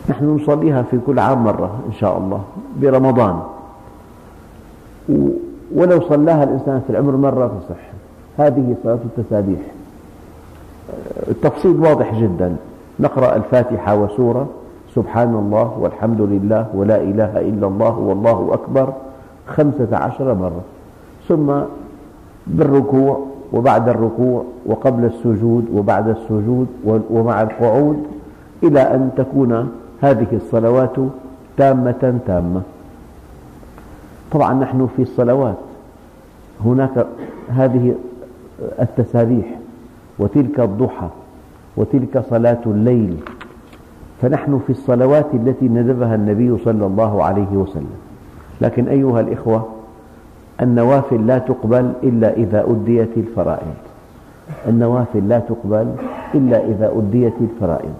نحن نصليها في كل عام مرة إن شاء الله برمضان، ولو صلاها الإنسان في العمر مرة تصح. هذه صلاة التسابيح. التفصيل واضح جدا. نقرأ الفاتحة وسورة، سبحان الله والحمد لله ولا إله إلا الله والله أكبر 15 مرة، ثم بالركوع وبعد الركوع وقبل السجود وبعد السجود ومع القعود، إلى أن تكون هذه الصلوات تامة تامة. طبعا نحن في الصلوات هناك هذه التسابيح، وتلك الضحى، وتلك صلاة الليل، فنحن في الصلوات التي ندبها النبي صلى الله عليه وسلم. لكن أيها الإخوة، النوافل لا تقبل إلا إذا أديت الفرائض. النوافل لا تقبل إلا إذا أديت الفرائض.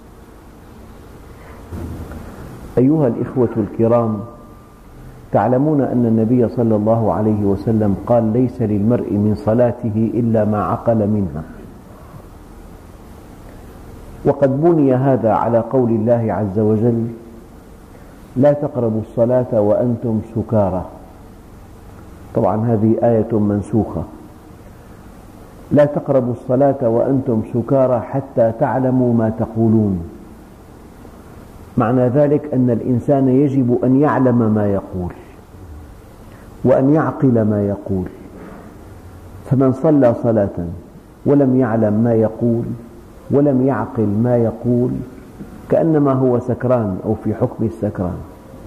أيها الإخوة الكرام، تعلمون أن النبي صلى الله عليه وسلم قال: ليس للمرء من صلاته إلا ما عقل منها. وقد بني هذا على قول الله عز وجل: لا تقربوا الصلاة وأنتم سكارى. طبعا هذه آية منسوخة. لا تقربوا الصلاة وأنتم سكارى حتى تعلموا ما تقولون. معنى ذلك أن الإنسان يجب أن يعلم ما يقول وأن يعقل ما يقول. فمن صلى صلاة ولم يعلم ما يقول ولم يعقل ما يقول كأنما هو سكران أو في حكم السكران.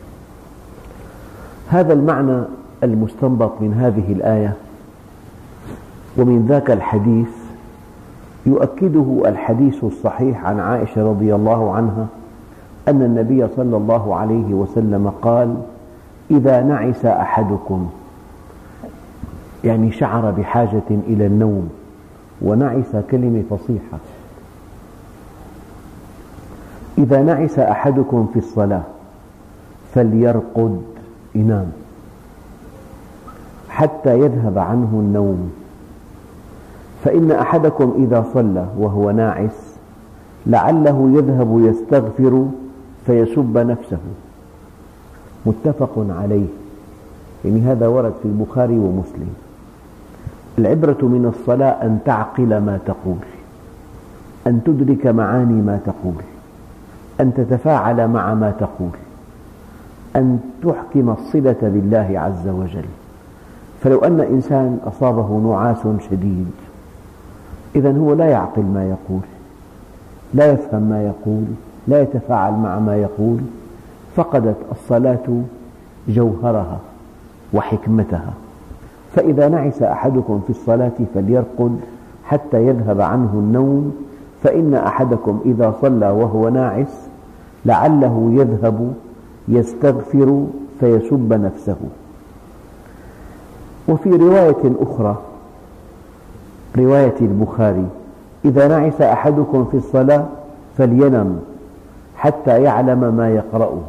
هذا المعنى المستنبط من هذه الآية ومن ذاك الحديث يؤكده الحديث الصحيح عن عائشة رضي الله عنها أن النبي صلى الله عليه وسلم قال: إذا نعس أحدكم، يعني شعر بحاجة إلى النوم، ونعس كلمة فصيحة. إذا نعس أحدكم في الصلاة فليرقد، ينام حتى يذهب عنه النوم، فإن أحدكم إذا صلى وهو ناعس لعله يذهب يستغفر فيسب نفسه. متفق عليه، يعني هذا ورد في البخاري ومسلم. العبرة من الصلاة أن تعقل ما تقول، أن تدرك معاني ما تقول، أن تتفاعل مع ما تقول، أن تحكم الصلة بالله عز وجل. فلو أن إنسان أصابه نعاس شديد، إذن هو لا يعقل ما يقول، لا يفهم ما يقول، لا يتفاعل مع ما يقول، فقدت الصلاة جوهرها وحكمتها. فإذا نعس أحدكم في الصلاة فليرقد حتى يذهب عنه النوم، فإن أحدكم إذا صلى وهو ناعس لعله يذهب يستغفر فيسب نفسه. وفي رواية أخرى، رواية البخاري: إذا نعس أحدكم في الصلاة فلينم حتى يعلم ما يقرأه.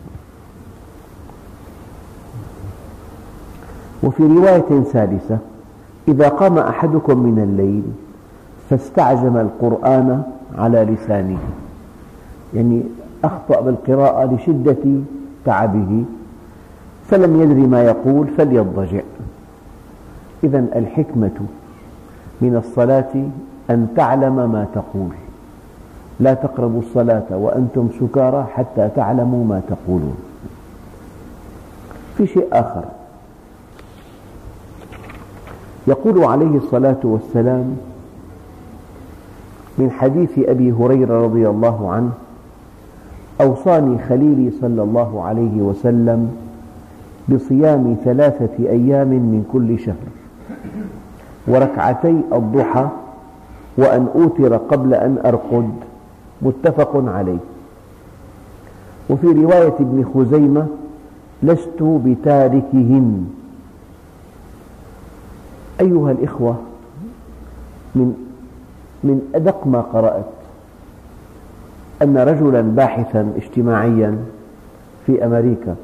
وفي رواية ثالثة: إذا قام أحدكم من الليل فاستعجم القرآن على لسانه، يعني أخطأ بالقراءة لشدة تعبه فلم يدري ما يقول فليضجع. إذن الحكمة من الصلاة أن تعلم ما تقول. لا تقربوا الصلاة وأنتم سكارى حتى تعلموا ما تقولون. في شيء آخر، يقول عليه الصلاة والسلام من حديث أبي هريرة رضي الله عنه: أوصاني خليلي صلى الله عليه وسلم بصيام 3 أيام من كل شهر، وركعتي الضحى، وأن أوتر قبل أن أرقد. متفق عليه. وفي رواية ابن خزيمة: لست بتاركهن. أيها الإخوة، من أدق ما قرأت أن رجلا باحثا اجتماعيا في أمريكا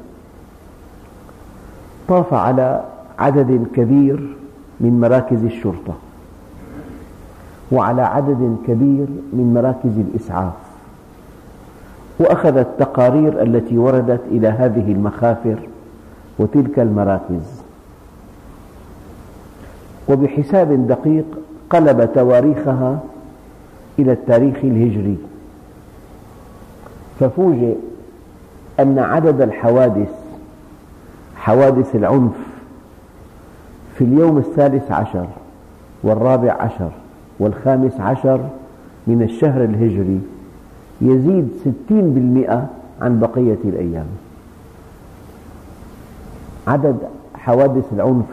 طاف على عدد كبير من مراكز الشرطة وعلى عدد كبير من مراكز الإسعاف، وأخذ التقارير التي وردت إلى هذه المخافر وتلك المراكز، وبحساب دقيق قلب تواريخها إلى التاريخ الهجري، ففوجئ أن عدد حوادث العنف في اليوم 13 و14 و15 من الشهر الهجري يزيد 60% عن بقية الأيام. عدد حوادث العنف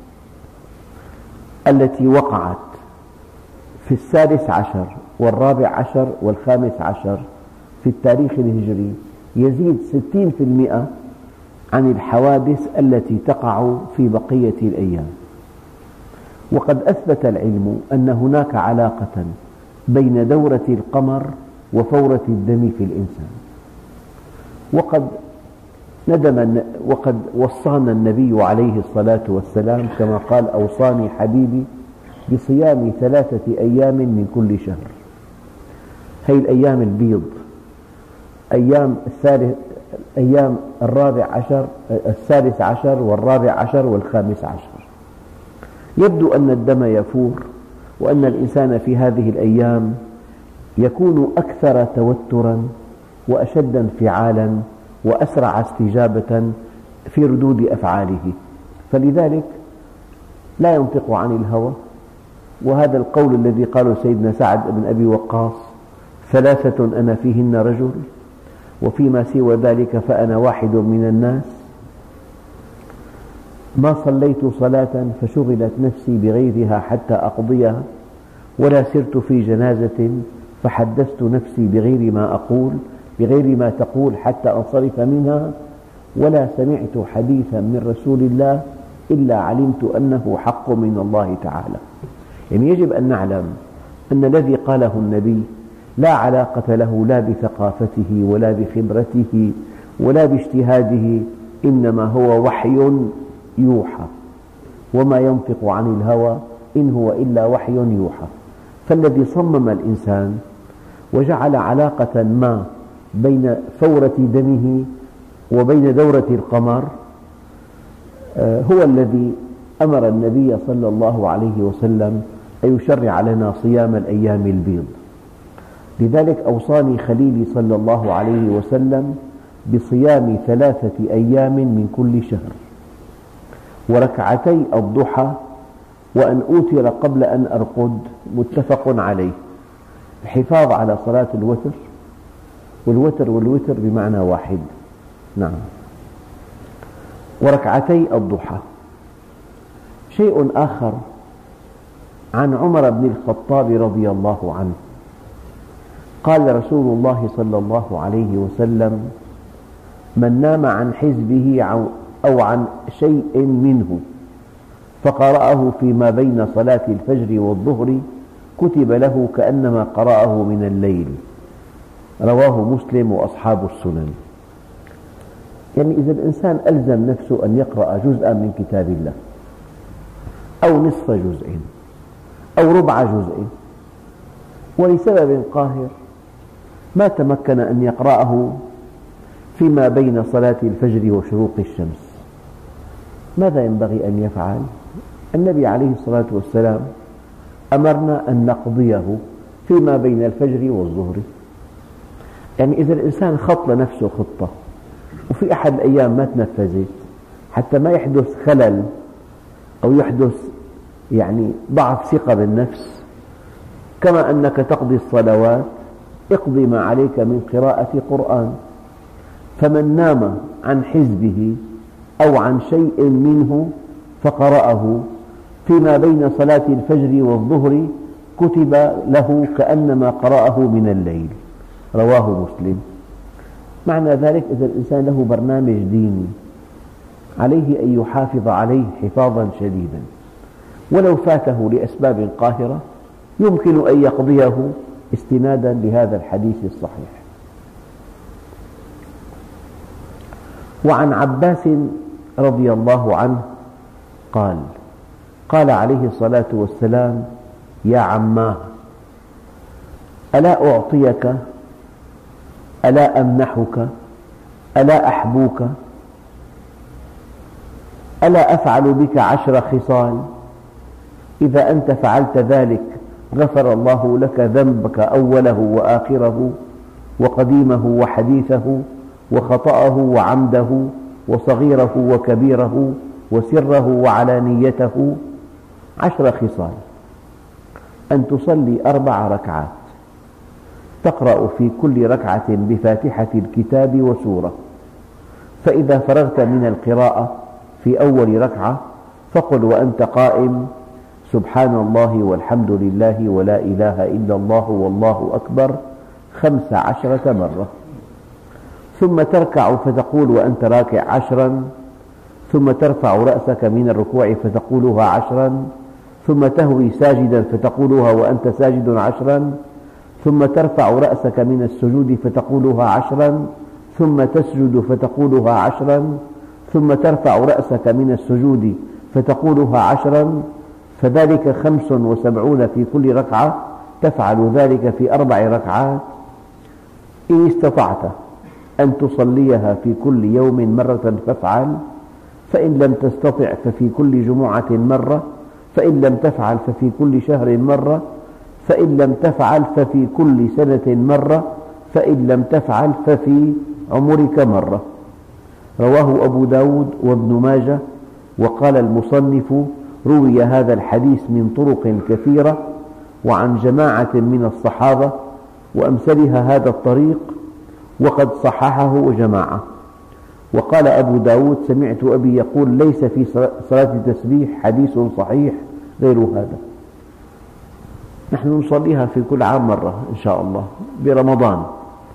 التي وقعت في 13 و14 و15 في التاريخ الهجري يزيد 60% عن الحوادث التي تقع في بقية الأيام. وقد أثبت العلم أن هناك علاقة بين دورة القمر وفورة الدم في الإنسان. وقد وصانا النبي عليه الصلاة والسلام كما قال: أوصاني حبيبي بصيام 3 أيام من كل شهر. هي الأيام البيض، أيام 13 و14 و15. يبدو أن الدم يفور، وأن الإنسان في هذه الأيام يكون أكثر توتراً وأشد انفعالاً وأسرع استجابة في ردود أفعاله، فلذلك لا ينطق عن الهوى. وهذا القول الذي قاله سيدنا سعد بن أبي وقاص: 3 أنا فيهن رجل، وفيما سوى ذلك فأنا واحد من الناس. ما صليت صلاة فشغلت نفسي بغيرها حتى أقضيها، ولا سرت في جنازة فحدثت نفسي بغير ما تقول حتى أنصرف منها، ولا سمعت حديثا من رسول الله إلا علمت أنه حق من الله تعالى. يعني يجب أن نعلم أن الذي قاله النبي لا علاقة له لا بثقافته ولا بخبرته ولا باجتهاده، إنما هو وحي يوحى، وما ينطق عن الهوى إن هو إلا وحي يوحى. فالذي صمم الإنسان وجعل علاقة ما بين فورة دمه وبين دورة القمر هو الذي أمر النبي صلى الله عليه وسلم أن يشرع لنا صيام الأيام البيض. لذلك أوصاني خليلي صلى الله عليه وسلم بصيام 3 أيام من كل شهر، وركعتي الضحى، وأن أوتر قبل أن أرقد، متفق عليه. الحفاظ على صلاة الوتر، والوتر بمعنى واحد، نعم. وركعتي الضحى. شيء آخر عن عمر بن الخطاب رضي الله عنه قال رسول الله صلى الله عليه وسلم: من نام عن حزبه أو عن شيء منه فقرأه فيما بين صلاة الفجر والظهر كتب له كأنما قرأه من الليل. رواه مسلم وأصحاب السنن. يعني إذا الإنسان ألزم نفسه أن يقرأ جزءا من كتاب الله أو نصف جزء أو ربع جزء، ولسبب قاهر ما تمكن أن يقرأه فيما بين صلاة الفجر وشروق الشمس، ماذا ينبغي أن يفعل؟ النبي عليه الصلاة والسلام أمرنا أن نقضيه فيما بين الفجر والظهر. يعني إذا الإنسان خط لنفسه خطة وفي أحد الأيام ما تنفذت، حتى ما يحدث خلل أو يحدث ضعف ثقة بالنفس، كما أنك تقضي الصلوات اقضي ما عليك من قراءة قرآن. فمن نام عن حزبه أو عن شيء منه فقرأه فيما بين صلاة الفجر والظهر كتب له كأنما قرأه من الليل. رواه مسلم. معنى ذلك إذا الإنسان له برنامج ديني عليه أن يحافظ عليه حفاظا شديدا، ولو فاته لأسباب قاهرة يمكن أن يقضيه استنادا لهذا الحديث الصحيح. وعن عباس رضي الله عنه قال عليه الصلاة والسلام: يا عماه، ألا أعطيك ألا أمنحك؟ ألا أحبوك؟ ألا أفعل بك 10 خصال؟ إذا أنت فعلت ذلك غفر الله لك ذنبك أوله وآخره وقديمه وحديثه وخطأه وعمده وصغيره وكبيره وسره وعلانيته. 10 خصال: أن تصلي 4 ركعات، تقرأ في كل ركعة بفاتحة الكتاب وسورة، فإذا فرغت من القراءة في أول ركعة فقل وأنت قائم: سبحان الله والحمد لله ولا إله إلا الله والله أكبر 15 مرة، ثم تركع فتقول وأنت راكع 10، ثم ترفع رأسك من الركوع فتقولها 10، ثم تهوي ساجدا فتقولها وأنت ساجد 10، ثم ترفع رأسك من السجود فتقولها 10، ثم تسجد فتقولها 10، ثم ترفع رأسك من السجود فتقولها 10، فذلك 75 في كل ركعة. تفعل ذلك في 4 ركعات. إن استطعت أن تصليها في كل يوم مرة فافعل، فإن لم تستطع ففي كل جمعة مرة، فإن لم تفعل ففي كل شهر مرة، فإن لم تفعل ففي كل سنة مرة، فإن لم تفعل ففي عمرك مرة. رواه أبو داود وابن ماجه. وقال المصنف: روي هذا الحديث من طرق كثيرة وعن جماعة من الصحابة وأمثلها هذا الطريق، وقد صححه جماعة. وقال أبو داود: سمعت أبي يقول: ليس في صلاة التسبيح حديث صحيح غير هذا. نحن نصليها في كل عام مرة إن شاء الله برمضان،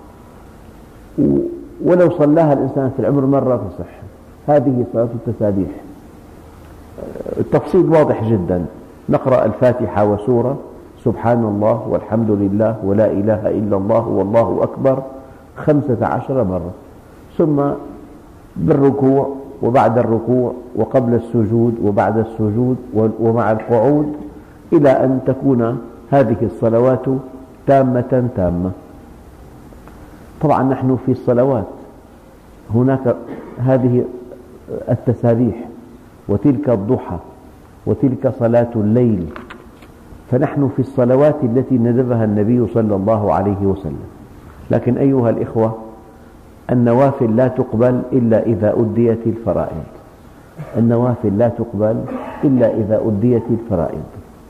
ولو صلاها الإنسان في العمر مرة تصح. هذه صلاة التسابيح. التفصيل واضح جدا: نقرأ الفاتحة وسورة، سبحان الله والحمد لله ولا إله إلا الله والله أكبر 15 مرة، ثم بالركوع وبعد الركوع وقبل السجود وبعد السجود ومع القعود، إلى أن تكون هذه الصلوات تامة تامة. طبعا نحن في الصلوات هناك هذه التسابيح، وتلك الضحى، وتلك صلاة الليل، فنحن في الصلوات التي ندبها النبي صلى الله عليه وسلم. لكن أيها الإخوة، النوافل لا تقبل إلا إذا أديت الفرائض. النوافل لا تقبل إلا إذا أديت الفرائض.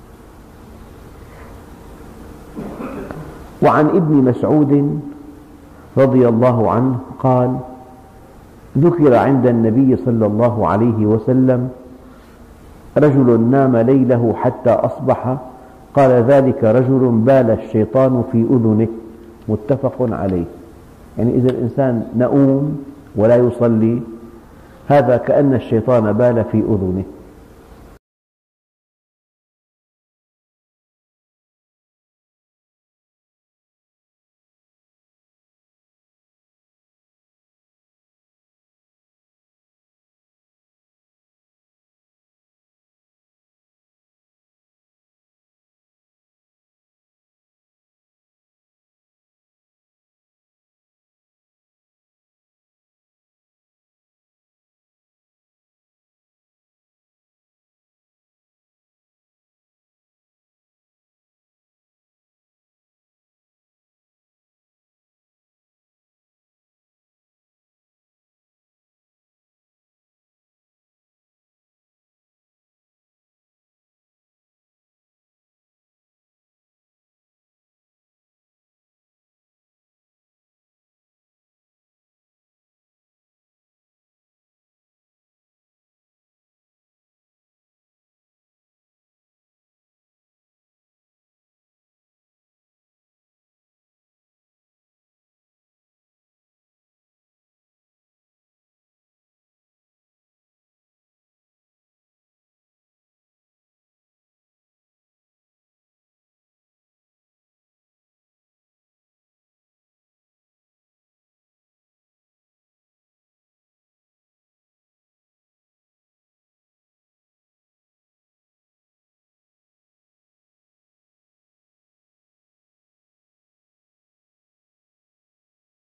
وعن ابن مسعود رضي الله عنه قال: ذكر عند النبي صلى الله عليه وسلم رجل نام ليله حتى أصبح، قال: ذلك رجل بال الشيطان في أذنه. متفق عليه. يعني إذا الإنسان نؤوم ولا يصلي، هذا كأن الشيطان بال في أذنه.